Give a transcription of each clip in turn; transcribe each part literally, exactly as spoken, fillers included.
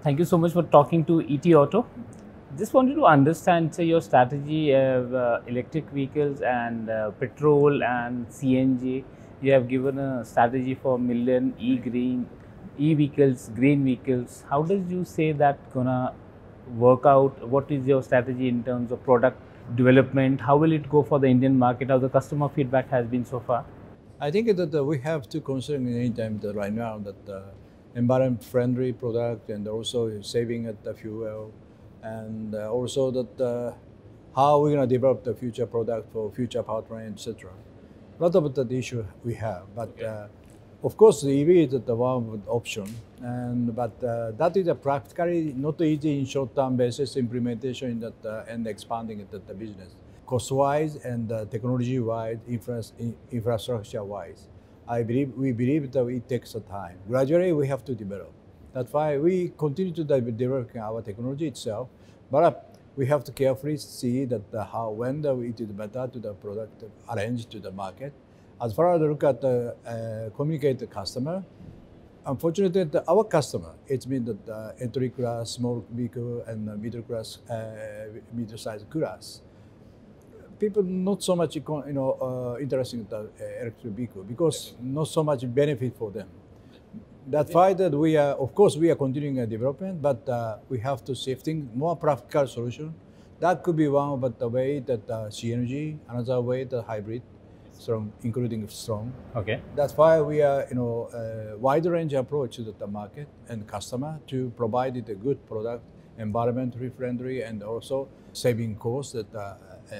Thank you so much for talking to E T Auto. Just wanted to understand, say, your strategy of uh, electric vehicles and uh, petrol and C N G. You have given a strategy for million e-green, e-vehicles, green vehicles. How does you say that gonna work out? What is your strategy in terms of product development? How will it go for the Indian market? How the customer feedback has been so far? I think that uh, we have to consider in any time that right now that uh, environment-friendly product and also saving at the fuel, and uh, also that uh, how we're going to develop the future product for future powertrain, et cetera. A lot of the issue we have, but uh, of course the E V is the one option, and but uh, that is a practically not easy in short-term basis implementation in that uh, and expanding it at the business. Cost-wise and uh, technology-wise, infra infrastructure-wise. I believe we believe that it takes a time. Gradually, we have to develop. That's why we continue to develop our technology itself, but uh, we have to carefully see that uh, how when the, it is better to the product arranged to the market. As far as I look at the uh, communicate the customer, unfortunately, the, our customer, it's been the uh, entry class, small vehicle, and uh, middle class, uh, middle sized class. People not so much, you know, uh, interested in the uh, electric vehicle because not so much benefit for them. That's why that we are, of course, we are continuing a development, but uh, we have to shifting more practical solution. That could be one of the way that uh, C N G, another way the hybrid, strong, including strong. Okay. That's why we are, you know, a wide range approach to the market and customer to provide it a good product, environmentally friendly, and also saving costs that. Uh, uh,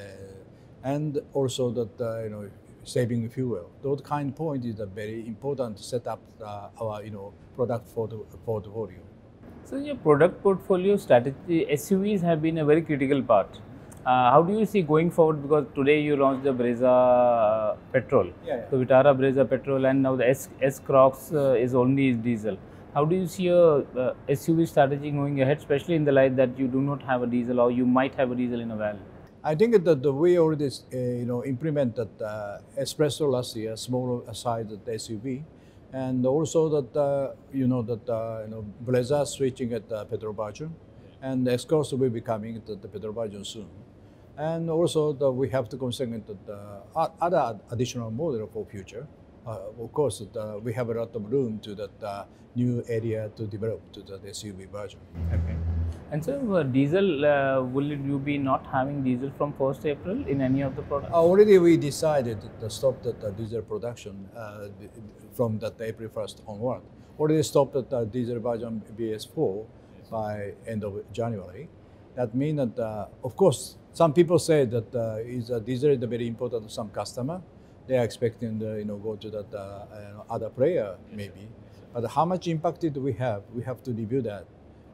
and also that uh, you know saving fuel. Those kind of point is a very important to set up uh, our you know product portfolio. So in your product portfolio strategy, S U Vs have been a very critical part. Uh, how do you see going forward? Because today you launched the Brezza uh, petrol, Yeah, yeah. so Vitara Brezza petrol, and now the S S Cross uh, is only diesel. How do you see your uh, S U V strategy going ahead, especially in the light that you do not have a diesel or you might have a diesel in a van? I think that the, we already uh, you know implemented uh, Espresso last year, smaller size S U V, and also that uh, you know that uh, you know Brezza switching at the petrol version, and S Cross will be coming to the petrol version soon, and also the, we have to consider the uh, other additional model for future. Uh, of course, the, we have a lot of room to that uh, new area to develop to the S U V version. Okay. And so, uh, diesel, uh, will you be not having diesel from first April in any of the products? Already we decided to stop the, the diesel production uh, from that April first onward. Already stopped the diesel version B S four by end of January. That means that, uh, of course, some people say that uh, is uh, diesel is very important to some customer. They are expecting the, you know, go to that uh, other player maybe. But how much impact did we have? We have to review that.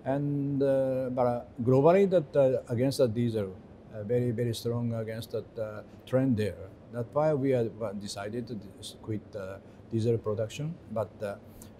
And uh, but uh, globally, that uh, against the diesel, uh, very very strong against that uh, trend there. That's why we have decided to quit uh, diesel production. But uh,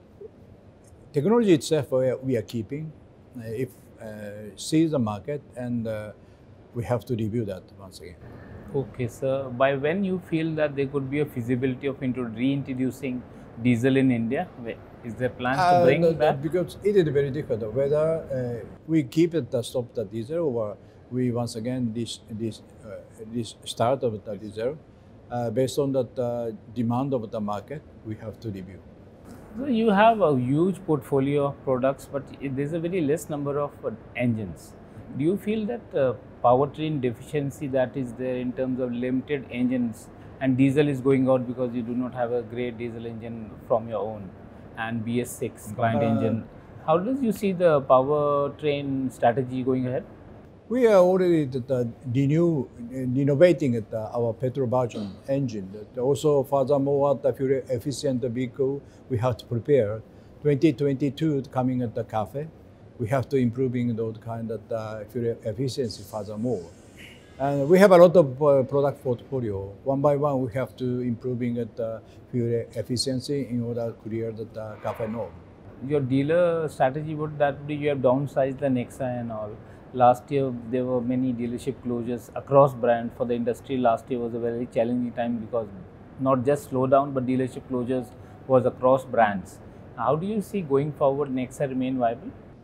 technology itself, we are, we are keeping. Uh, if uh, see the market, and uh, we have to review that once again. Okay, sir. By when you feel that there could be a feasibility of into reintroducing diesel in India? Is there plans to Uh, bring the, back? because it is very difficult whether uh, we keep it the stop the diesel or we once again this this uh, this start of the diesel uh, based on that uh, demand of the market. We have to review. So you have a huge portfolio of products, but there's a very less number of uh, engines. Do you feel that uh, powertrain deficiency that is there in terms of limited engines, and diesel is going out because you do not have a great diesel engine from your own, and B S six client Uh, engine? How does you see the powertrain strategy going ahead? We are already the, the renew, innovating it, uh, our petrol version engine. That also, furthermore, the fuel efficient vehicle we have to prepare. twenty twenty-two coming at the cafe. We have to improving those kind of uh, fuel efficiency furthermore. And we have a lot of uh, product portfolio. One by one, we have to improving it, uh, fuel efficiency in order to clear the uh, cafe norm. Your dealer strategy, would that be you have downsized the Nexa and all? Last year there were many dealership closures across brand for the industry. Last year was a very challenging time because not just slowdown but dealership closures was across brands. How do you see going forward Nexa remain viable?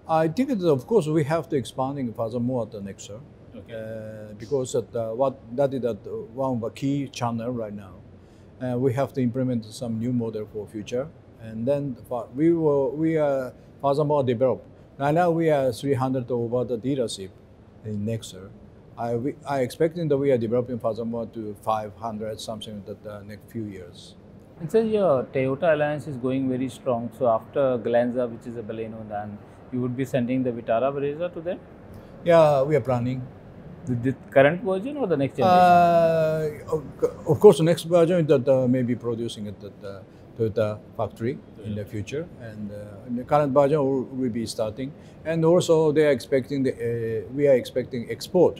I think that of course we have to expanding furthermore the next year. Okay. Uh, because that, uh, what that is that one of the key channel right now. Uh, we have to implement some new model for future, and then we will we are furthermore develop. Right now we are three hundred over the dealership in next year. I we, I expecting that we are developing furthermore to five hundred something that the next few years. And so your Toyota alliance is going very strong. So after Glanza, which is a Baleno, then you would be sending the Vitara Brezza to them? Yeah, we are planning. The, the current version or the next generation? Uh, of, of course, the next version that uh, may be producing at the uh, Toyota factory in the future, and, uh, and the current version will, will be starting. And also, they are expecting the uh, we are expecting export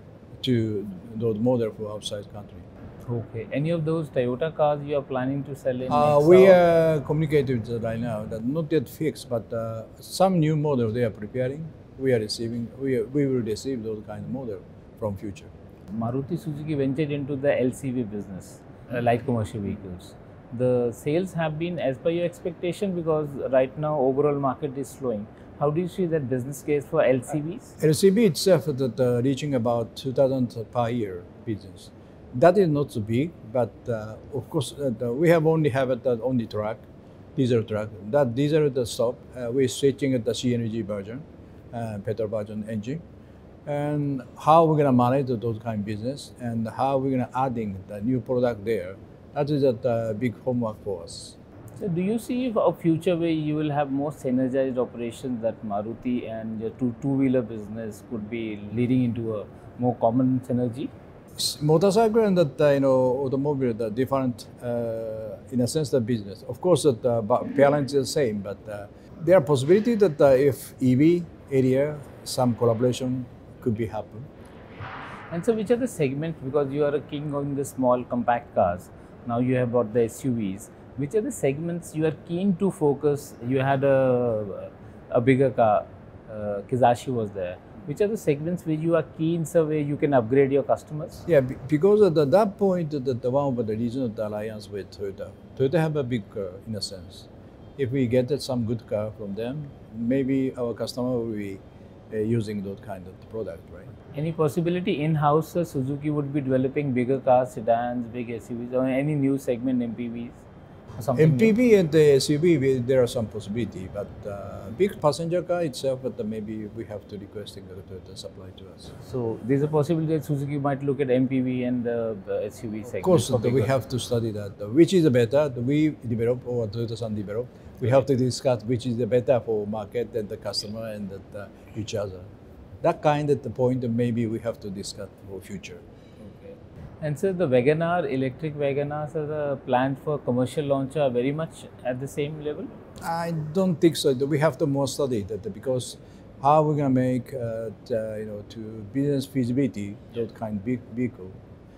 to those model for outside country. Okay. Any of those Toyota cars you are planning to sell in? Uh, next we hour? are communicating with right now that not yet fixed, but uh, some new model they are preparing. We are receiving. We are, we will receive those kind of model from future. Maruti Suzuki ventured into the L C V business, uh, light commercial vehicles. The sales have been as per your expectation, because right now overall market is slowing. How do you see that business case for L C Vs? L C V itself that uh, reaching about two thousand per year business. That is not so big, but uh, of course uh, the, we have only have it uh, only truck, diesel truck. That diesel the stop. Uh, we're switching at the C N G version, uh, petrol version engine. And how we're gonna manage those kind of business, and how we're gonna adding the new product there. That is a uh, big homework for us. So do you see a future where you will have more synergized operations, that Maruti and your two two-wheeler business could be leading into a more common synergy? Motorcycle and that uh, you know automobile, the different uh, in a sense the business. Of course, that uh, parents is the same, but uh, there are possibility that uh, if E V area some collaboration could be happen. And so which are the segments, because you are a king on the small compact cars, now you have got the S U Vs, which are the segments you are keen to focus? You had a, a bigger car, uh, Kizashi was there. Which are the segments where you are keen, so where you can upgrade your customers? Yeah, because at that point, the, the one of the reason of the alliance with Toyota, Toyota have a big car in a sense. If we get some good car from them, maybe our customer will be uh, using those kind of product, right? Any possibility in-house uh, Suzuki would be developing bigger cars, sedans, big S U Vs, or any new segment M P Vs? Or something M P V new? and the S U V, we, there are some possibility, but uh, big passenger car itself, but maybe we have to request Toyota to supply to us. So there's a possibility that Suzuki might look at M P V and the uh, S U V segment. Of course, the, we have to study that. Uh, which is the better, the we develop or Toyota-san develop. We have to discuss which is the better for market and the customer and the, uh, each other. That kind of the point that maybe we have to discuss for future. Okay. And so the Wagoner, electric Wagoners are the planned for commercial launch are very much at the same level? I don't think so. We have to more study that because how we're gonna make uh, the, you know to business feasibility that kind of big vehicle.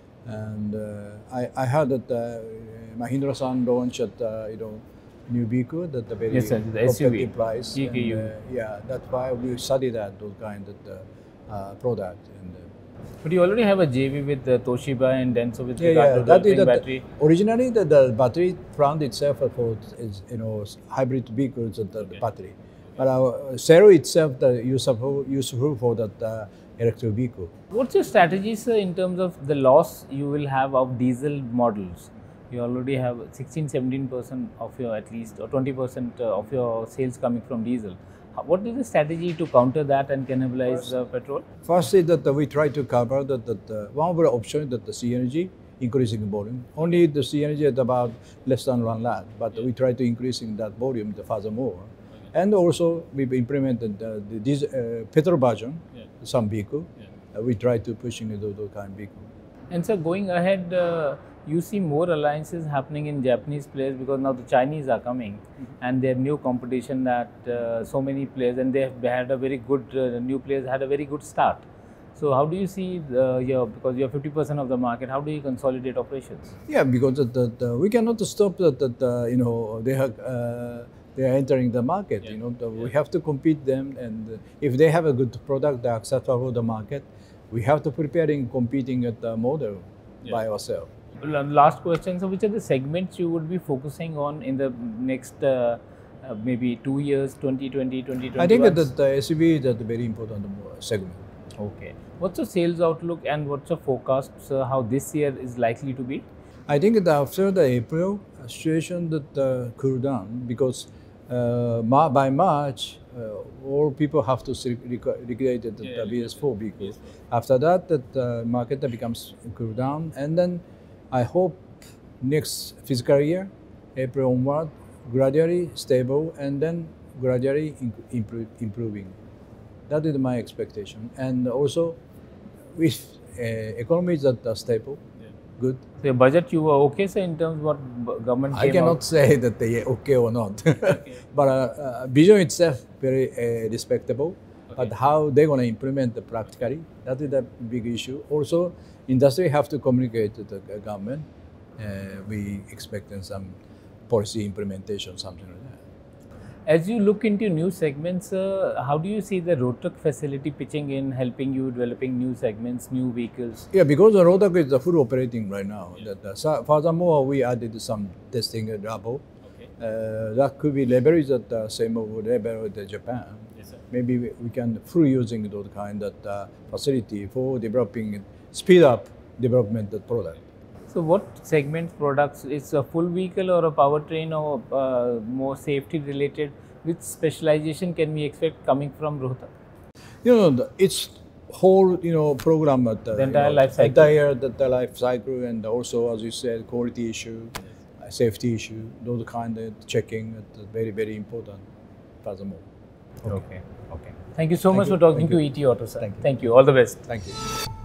And uh, I, I heard that uh, Mahindra-san launched uh, you know new vehicle that the very Yes, sir, the S U V. competitive price. G K U. And, uh, yeah, that's why we study that those kind of uh, uh, product. And, uh, But you already have a J V with uh, Toshiba and Denso with yeah, regard yeah, to that is developing the, battery. originally the, the battery plant itself for is you know hybrid vehicles the, the Okay. battery, but our cell itself the useful useful for that uh, electric vehicle. What's your strategy, sir, in terms of the loss you will have of diesel models? You already have sixteen to seventeen percent of your at least or twenty percent of your sales coming from diesel. How- What is the strategy to counter that and cannibalize uh, petrol? First is that uh, we try to cover that, that uh, one of the options that the C N G increasing volume. Only the C N G at about less than one lakh, but we try to increasing that volume the furthermore. And also we've implemented uh, the diesel, uh, petrol version, Yeah. some vehicle. Yeah. Uh, we try to pushing those, those kind of vehicle. And so going ahead, uh, you see more alliances happening in Japanese players, because now the Chinese are coming mm-hmm. and their new competition that uh, so many players, and they have had a very good, uh, new players had a very good start. So how do you see the, your, because you are fifty percent of the market, how do you consolidate operations? Yeah, because the, the, the, we cannot stop that, that uh, you know, they have, uh, they are entering the market, yeah. you know, the, yeah. we have to compete them, and uh, if they have a good product that acceptable for the market, we have to preparing competing at the model yeah. by ourselves. Last question, so which are the segments you would be focusing on in the next uh, uh, uh, maybe two years, twenty twenty, twenty twenty-one? I think that the S U V is a very important segment. Okay. What's the sales outlook and what's the forecast, uh, how this year is likely to be? I think that after the April uh, situation that uh, cooled down because uh, ma- by March uh, all people have to liquidate the Yeah, B S four vehicles. After that, that uh, market becomes cool down, and then I hope next fiscal year, April onward, gradually stable, and then gradually improve, improving. That is my expectation, and also with uh, economies that are stable. Good. So your budget, you were okay, sir, in terms of what b- government I came cannot out? say that they are okay or not. Okay. But uh, uh, vision itself very uh, respectable. Okay. But how they're going to implement it practically, that is a big issue. Also, industry have to communicate to the government. Uh, we expecting some policy implementation, something like that. As you look into new segments, uh, how do you see the road truck facility pitching in, helping you developing new segments, new vehicles? Yeah, because the road truck is the full operating right now. Yeah. That, uh, so furthermore, we added some testing at Rabo. Okay. Uh, that could be leveraged at the same level at Japan. Yes, sir. Maybe we, we can full using those kind of uh, facility for developing, speed up development of product. So what segment products, is a full vehicle or a powertrain or uh, more safety related? Which specialization can we expect coming from Rohtak? You know, the, it's whole, you know, program at the, The entire you know, life cycle. Entire the, the life cycle, and also, as you said, quality issue, uh, safety issue, those kind of checking, at very, very important furthermore. Okay. Okay. Thank you so Thank much you. for talking Thank to you. E T Auto, sir. Thank you. Thank you. All the best. Thank you.